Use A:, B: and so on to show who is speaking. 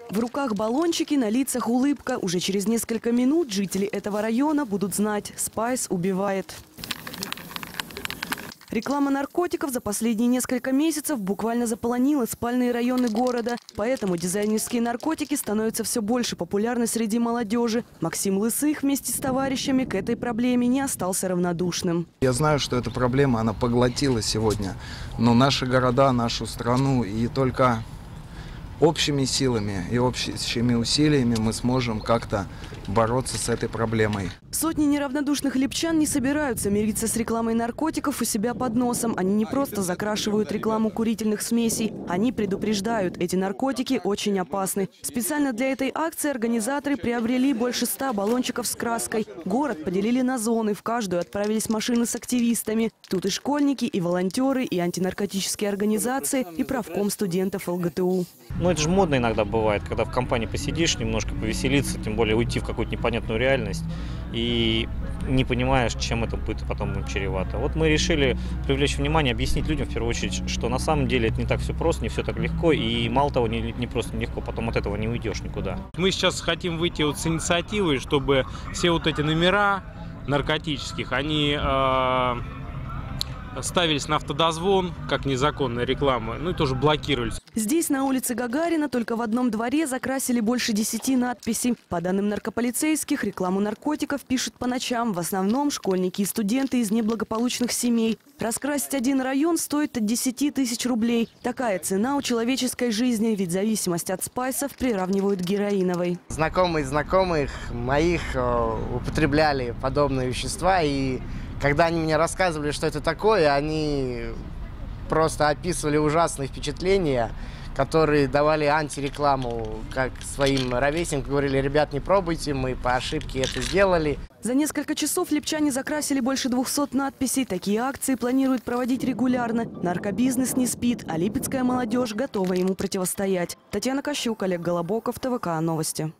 A: В руках баллончики, на лицах улыбка. Уже через несколько минут жители этого района будут знать – Спайс убивает. Реклама наркотиков за последние несколько месяцев буквально заполонила спальные районы города. Поэтому дизайнерские наркотики становятся все больше популярны среди молодежи. Максим Лысых вместе с товарищами к этой проблеме не остался равнодушным.
B: Я знаю, что эта проблема, она поглотила сегодня. Но наши города, нашу страну, и только общими силами и общими усилиями мы сможем как-то бороться с этой проблемой.
A: Сотни неравнодушных липчан не собираются мириться с рекламой наркотиков у себя под носом. Они не просто закрашивают рекламу курительных смесей. Они предупреждают, эти наркотики очень опасны. Специально для этой акции организаторы приобрели больше 100 баллончиков с краской. Город поделили на зоны. В каждую отправились машины с активистами. Тут и школьники, и волонтеры, и антинаркотические организации, и правком студентов ЛГТУ.
C: Ну, это же модно иногда бывает, когда в компании посидишь, немножко повеселиться, тем более уйти в какую-то непонятную реальность и не понимаешь, чем это будет потом чревато. Вот мы решили привлечь внимание, объяснить людям в первую очередь, что на самом деле это не так все просто, не все так легко, и мало того, не просто легко, потом от этого не уйдешь никуда.
D: Мы сейчас хотим выйти вот с инициативой, чтобы все вот эти номера наркотических, они ставились на автодозвон, как незаконная реклама, ну и тоже блокировались.
A: Здесь, на улице Гагарина, только в одном дворе закрасили больше 10 надписей. По данным наркополицейских, рекламу наркотиков пишут по ночам. В основном школьники и студенты из неблагополучных семей. Раскрасить один район стоит от 10 тысяч рублей. Такая цена у человеческой жизни, ведь зависимость от спайсов приравнивают к героиновой.
E: Знакомые знакомых моих употребляли подобные вещества, и когда они мне рассказывали, что это такое, они просто описывали ужасные впечатления, которые давали антирекламу как своим ровесникам. Говорили: ребят, не пробуйте, мы по ошибке это сделали.
A: За несколько часов липчане закрасили больше 200 надписей. Такие акции планируют проводить регулярно. Наркобизнес не спит, а липецкая молодежь готова ему противостоять. Татьяна Кощук, Олег Голобоков, ТВК Новости.